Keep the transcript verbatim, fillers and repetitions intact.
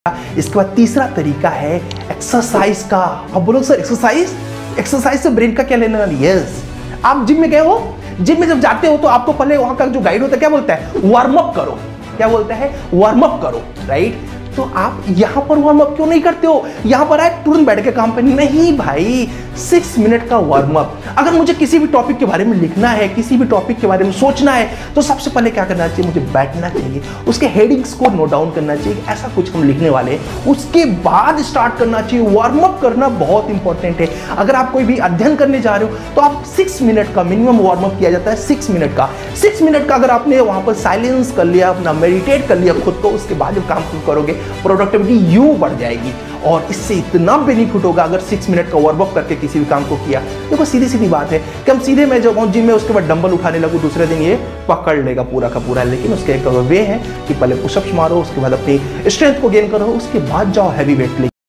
इसके बाद तीसरा तरीका है एक्सरसाइज का। अब बोलो सर एक्सरसाइज एक्सरसाइज से ब्रेन का क्या लेना? यस, आप जिम में गए हो, जिम में जब जाते हो तो आपको पहले वहां का जो गाइड होता है क्या बोलता है? वार्म अप करो। क्या बोलता है? वार्म अप करो, राइट? तो आप यहां पर वार्म अप क्यों नहीं करते हो? यहां पर आए तुरंत बैठ के काम पे नहीं भाई, सिक्स मिनट का वार्म अप। अगर मुझे किसी भी टॉपिक के बारे में लिखना है, किसी भी टॉपिक के बारे में सोचना है, तो सबसे पहले क्या करना चाहिए? मुझे बैठना चाहिए, उसके हेडिंग्स को नोट डाउन करना चाहिए, ऐसा कुछ हम लिखने वाले हैं, उसके बाद स्टार्ट करना चाहिए। वार्म अप करना बहुत इंपॉर्टेंट है। अगर आप कोई भी अध्ययन करने जा रहे हो तो आप सिक्स मिनट का मिनिमम वार्म अप किया जाता है। सिक्स मिनट का सिक्स मिनट का अगर आपने वहां पर साइलेंस कर लिया, अपना मेडिटेट कर लिया खुद को, उसके बाद जब काम करोगे प्रोडक्टिविटी यूं बढ़ जाएगी। और इससे इतना बेनिफिट होगा अगर सिक्स मिनट का वार्म अप करके किसी भी काम को किया। देखो सीधी सीधी बात है कि हम सीधे मैं जब जिम में उसके बाद डंबल उठाने लगूं, दूसरे दिन ये पकड़ लेगा पूरा का पूरा। लेकिन उसके एक वे है कि पहले पुशअप्स मारो, उसके बाद अपनी स्ट्रेंथ को गेन करो, उसके बाद जाओ हैवी वेट लेके।